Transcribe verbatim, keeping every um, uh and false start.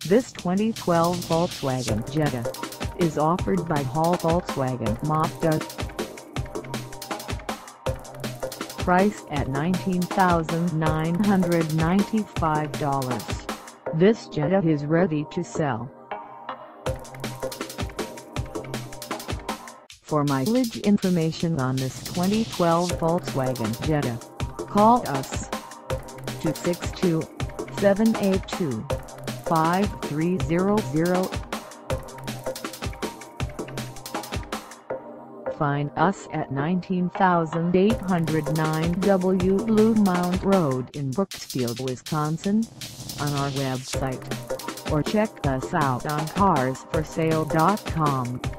This twenty twelve Volkswagen Jetta is offered by Hall Volkswagen MAZDA. Price at nineteen thousand nine hundred ninety-five dollars. This Jetta is ready to sell. For mileage information on this twenty twelve Volkswagen Jetta, call us two six two, seven eight two, five three zero zero. Find us at nineteen thousand eight hundred nine W Bluemound Road in Brooksfield, Wisconsin, on our website, or check us out on cars for sale dot com.